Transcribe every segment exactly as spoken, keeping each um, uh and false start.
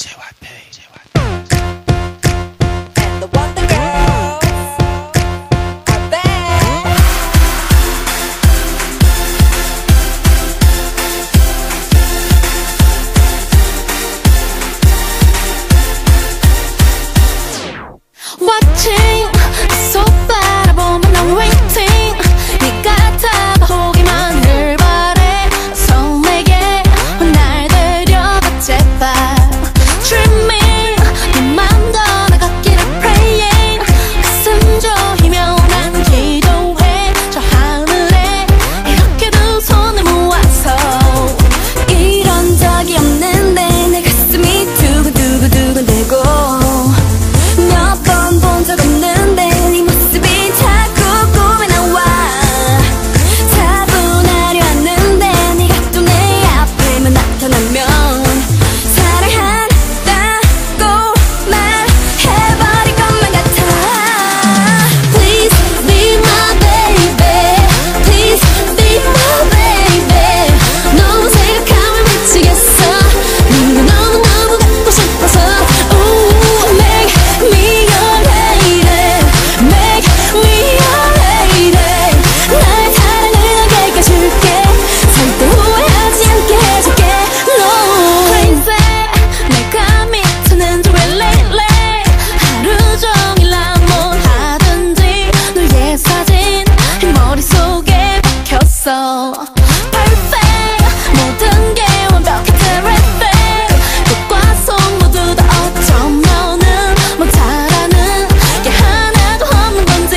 And the Wonder Girls are back. Watching, 계속 바라보면 난 waiting. 네가 다가오기만 을 바래. So 내게 날 데려가 제발. Dreaming, 네 맘도 나 걷기를 praying. 가슴 조이며 난 기도해. 저 하늘에 이렇게 두 손을 모아서. 이런 적이 없는데 내 가슴이 두근두근두근대고. 본 적 없는데 네 모습이 자꾸 꿈에 나와. 차분하려 하는데 네가 또 내 앞에만 나타나면 사랑한다고 말해버릴 것만 같아. Please be my baby. Please be my baby. 너무 생각하면 미치겠어. 네가 너무너무 갖고 싶어서. Ooh, make me your So perfect, 모든 게 완벽해 terrific. 끝과 속 모두 다 어쩌면은 못하라는 게 하나도 없는 건지.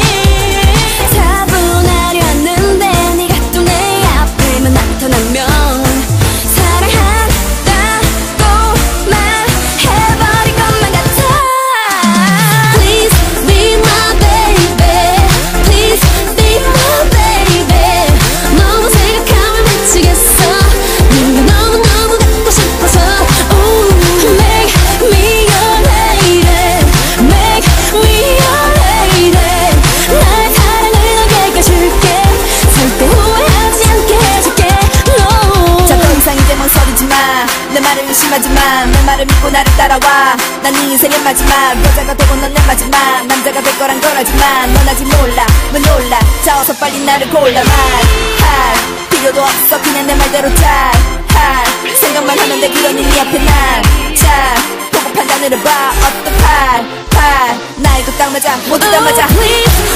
차분하려 하는데 네가 또 내 앞에만 나타나면 사랑한다고 말해버릴 것만 같아. Please be my baby. Please be my baby. 너무 생각하면 미치겠어. 네가 너무너무 갖고 싶어서. Ooh, make me your lady. Make me your lady. 나의 사랑을 너에게 줄게. 절대 후회하지 않게 해줄게. No. 자, 더 이상 이제 뭔 소리지 마. 내 말을 의심하지 마. 내 말을 믿고 나를 따라와. 난 네 인생의 마지막 여자가 되고 넌 내 마지막 남자가 될 거란 걸 알지만 넌 아직 몰라. 왜 놀라. 자, 어서 빨리 나를 골라. 말할 필요도 없어. 그냥 내 말대로 잘할 생각만 하면 돼. 그러니 네 앞에 난 자 보고 판단을 해봐. 어떡할 팔 나에도 딱 맞아. 모두 다 맞아. Oh, please